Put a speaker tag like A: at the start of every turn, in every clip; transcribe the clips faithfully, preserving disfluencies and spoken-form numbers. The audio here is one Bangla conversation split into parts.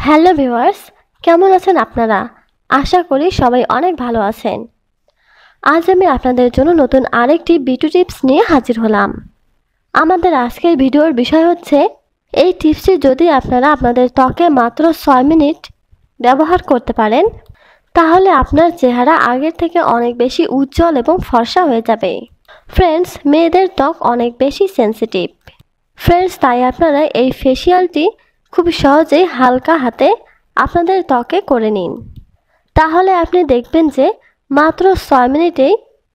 A: হ্যালো ভিউয়ার্স, কেমন আছেন আপনারা? আশা করি সবাই অনেক ভালো আছেন। আজ আমি আপনাদের জন্য নতুন আরেকটি বিউটি টিপস নিয়ে হাজির হলাম। আমাদের আজকের ভিডিওর বিষয় হচ্ছে এই টিপসটি যদি আপনারা আপনাদের ত্বকে মাত্র ছয় মিনিট ব্যবহার করতে পারেন তাহলে আপনার চেহারা আগের থেকে অনেক বেশি উজ্জ্বল এবং ফর্সা হয়ে যাবে। ফ্রেন্ডস, মেয়েদের ত্বক অনেক বেশি সেনসিটিভ। ফ্রেন্ডস, তাই আপনারা এই ফেসিয়ালটি খুব সহজেই হালকা হাতে আপনাদের ত্বকে করে নিন। তাহলে আপনি দেখবেন যে মাত্র ছয় মিনিটেই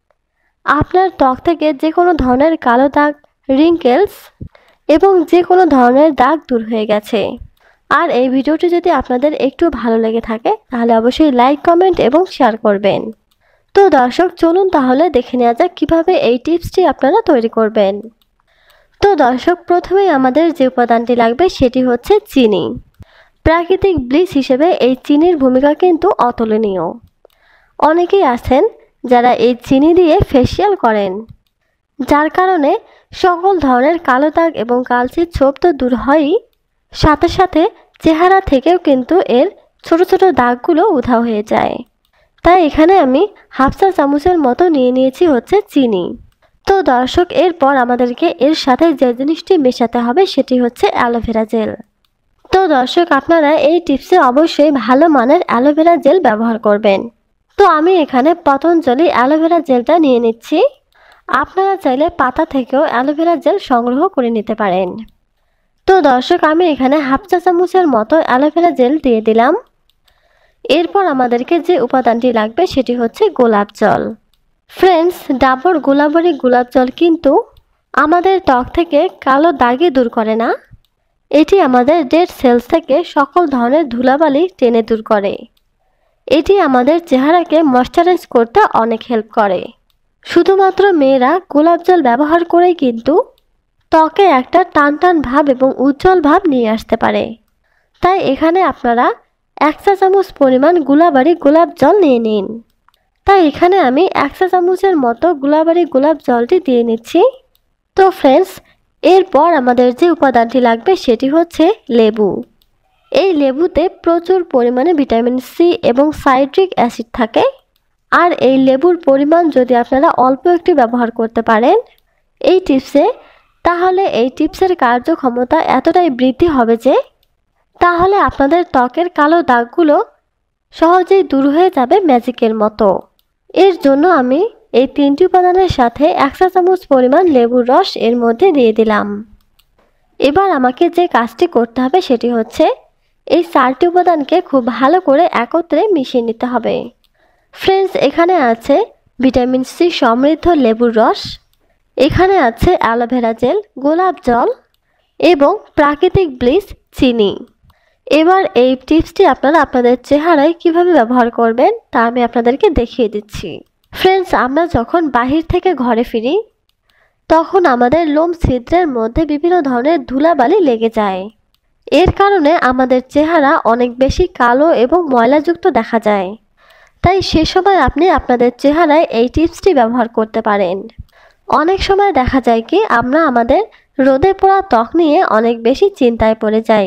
A: আপনার ত্বক থেকে যে কোনো ধরনের কালো দাগ, রিঙ্কেলস এবং যে কোনো ধরনের দাগ দূর হয়ে গেছে। আর এই ভিডিওটি যদি আপনাদের একটু ভালো লেগে থাকে তাহলে অবশ্যই লাইক, কমেন্ট এবং শেয়ার করবেন। তো দর্শক, চলুন তাহলে দেখে নেওয়া যাক কীভাবে এই টিপসটি আপনারা তৈরি করবেন। তো দর্শক, প্রথমেই আমাদের যে উপাদানটি লাগবে সেটি হচ্ছে চিনি। প্রাকৃতিক ব্লিচ হিসেবে এই চিনির ভূমিকা কিন্তু অতুলনীয়। অনেকেই আছেন যারা এই চিনি দিয়ে ফেসিয়াল করেন, যার কারণে সকল ধরনের কালো দাগ এবং কালচে ছোপ তো দূর হয়ই, সাথে সাথে চেহারা থেকেও কিন্তু এর ছোট ছোট দাগগুলো উধাও হয়ে যায়। তাই এখানে আমি হাফ চা চামচের মতো নিয়ে নিয়েছি হচ্ছে চিনি। তো দর্শক, এরপর আমাদেরকে এর সাথে যে জিনিসটি মেশাতে হবে সেটি হচ্ছে অ্যালোভেরা জেল। তো দর্শক, আপনারা এই টিপসে অবশ্যই ভালো মানের অ্যালোভেরা জেল ব্যবহার করবেন। তো আমি এখানে পতঞ্জলি অ্যালোভেরা জেলটা নিয়ে নিচ্ছি। আপনারা চাইলে পাতা থেকেও অ্যালোভেরা জেল সংগ্রহ করে নিতে পারেন। তো দর্শক, আমি এখানে হাফ চা চামচের মতো অ্যালোভেরা জেল দিয়ে দিলাম। এরপর আমাদেরকে যে উপাদানটি লাগবে সেটি হচ্ছে গোলাপ জল। ফ্রেন্ডস, ডাবর গোলাবরি গোলাপ জল কিন্তু আমাদের ত্বক থেকে কালো দাগই দূর করে না, এটি আমাদের ডেড সেলস থেকে সকল ধরনের ধুলাবালি টেনে দূর করে। এটি আমাদের চেহারাকে ময়শ্চারাইজ করতে অনেক হেল্প করে। শুধুমাত্র মেয়েরা গোলাপ জল ব্যবহার করেই কিন্তু ত্বকে একটা টান টান ভাব এবং উজ্জ্বল ভাব নিয়ে আসতে পারে। তাই এখানে আপনারা এক চা চামচ পরিমাণ গুলাবাড়ি গোলাপ জল নিয়ে নিন। তাই এখানে আমি এক চা চামচের মতো গুলাবাড়ি গোলাপ জলটি দিয়ে নিচ্ছি। তো ফ্রেন্ডস, এরপর আমাদের যে উপাদানটি লাগবে সেটি হচ্ছে লেবু। এই লেবুতে প্রচুর পরিমাণে ভিটামিন সি এবং সাইট্রিক অ্যাসিড থাকে। আর এই লেবুর পরিমাণ যদি আপনারা অল্প একটু ব্যবহার করতে পারেন এই টিপসে, তাহলে এই টিপসের কার্যক্ষমতা এতটাই বৃদ্ধি হবে যে তাহলে আপনাদের ত্বকের কালো দাগগুলো সহজেই দূর হয়ে যাবে ম্যাজিকের মতো। এর জন্য আমি এই তিনটি উপাদানের সাথে এক চা চামচ পরিমাণ লেবুর রস এর মধ্যে দিয়ে দিলাম। এবার আমাকে যে কাজটি করতে হবে সেটি হচ্ছে এই চারটি উপাদানকে খুব ভালো করে একত্রে মিশিয়ে নিতে হবে। ফ্রেন্ডস, এখানে আছে ভিটামিন সি সমৃদ্ধ লেবুর রস, এখানে আছে অ্যালোভেরা জেল, গোলাপ জল এবং প্রাকৃতিক ব্লিচ চিনি। এবার এই টিপসটি আপনারা আপনাদের চেহারায় কিভাবে ব্যবহার করবেন তা আমি আপনাদেরকে দেখিয়ে দিচ্ছি। ফ্রেন্ডস, আমরা যখন বাহির থেকে ঘরে ফিরি তখন আমাদের লোম ছিদ্রের মধ্যে বিভিন্ন ধরনের ধুলাবালি লেগে যায়। এর কারণে আমাদের চেহারা অনেক বেশি কালো এবং ময়লাযুক্ত দেখা যায়। তাই সে সময় আপনি আপনাদের চেহারায় এই টিপসটি ব্যবহার করতে পারেন। অনেক সময় দেখা যায় কি আমরা আমাদের রোদে পোড়া ত্বক নিয়ে অনেক বেশি চিন্তায় পড়ে যাই,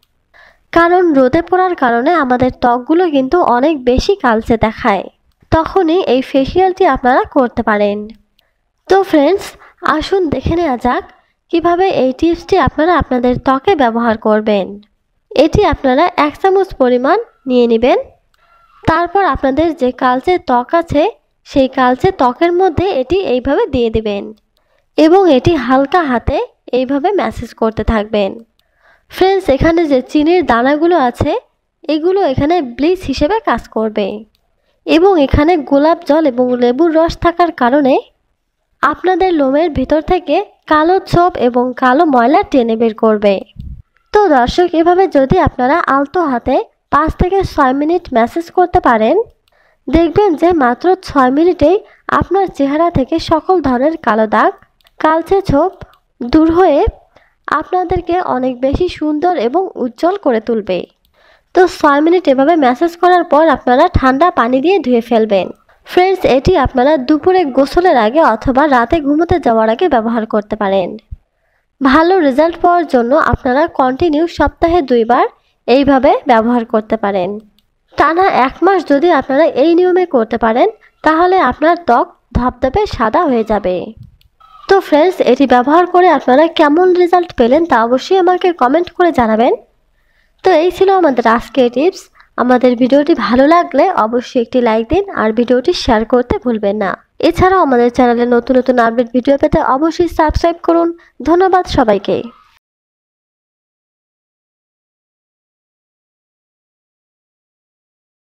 A: কারণ রোদে পোড়ার কারণে আমাদের ত্বকগুলো কিন্তু অনেক বেশি কালচে দেখায়। তখনই এই ফেসিয়ালটি আপনারা করতে পারেন। তো ফ্রেন্ডস, আসুন দেখে নেওয়া যাক কিভাবে এই টিপসটি আপনারা আপনাদের ত্বকে ব্যবহার করবেন। এটি আপনারা এক চামচ পরিমাণ নিয়ে নেবেন। তারপর আপনাদের যে কালচে ত্বক আছে সেই কালচে ত্বকের মধ্যে এটি এইভাবে দিয়ে দিবেন এবং এটি হালকা হাতে এইভাবে ম্যাসেজ করতে থাকবেন। ফ্রেন্ডস, এখানে যে চিনির দানাগুলো আছে এগুলো এখানে ব্লিচ হিসেবে কাজ করবে এবং এখানে গোলাপ জল এবং লেবুর রস থাকার কারণে আপনাদের লোমের ভিতর থেকে কালো ছোপ এবং কালো ময়লা টেনে বের করবে। তো দর্শক, এভাবে যদি আপনারা আলতো হাতে পাঁচ থেকে ছয় মিনিট ম্যাসেজ করতে পারেন দেখবেন যে মাত্র ছয় মিনিটেই আপনার চেহারা থেকে সকল ধরনের কালো দাগ, কালচে ছোপ দূর হয়ে আপনাদেরকে অনেক বেশি সুন্দর এবং উজ্জ্বল করে তুলবে। তো ছয় মিনিট এভাবে ম্যাসেজ করার পর আপনারা ঠান্ডা পানি দিয়ে ধুয়ে ফেলবেন। ফ্রেন্ডস, এটি আপনারা দুপুরে গোসলের আগে অথবা রাতে ঘুমোতে যাওয়ার আগে ব্যবহার করতে পারেন। ভালো রেজাল্ট পাওয়ার জন্য আপনারা কন্টিনিউ সপ্তাহে দুইবার এইভাবে ব্যবহার করতে পারেন। টানা এক মাস যদি আপনারা এই নিয়মে করতে পারেন তাহলে আপনার ত্বক ধবধবে সাদা হয়ে যাবে। তো ফ্রেন্ডস, এটি ব্যবহার করে আপনারা কেমন রেজাল্ট পেলেন তা অবশ্যই আমাকে কমেন্ট করে জানাবেন। তো এই ছিল আমাদের আজকের টিপস। আমাদের ভিডিওটি ভালো লাগলে অবশ্যই একটি লাইক দিন আর ভিডিওটি শেয়ার করতে ভুলবেন না। এছাড়াও আমাদের চ্যানেলে নতুন নতুন আপডেট ভিডিও পেতে অবশ্যই সাবস্ক্রাইব করুন। ধন্যবাদ সবাইকে।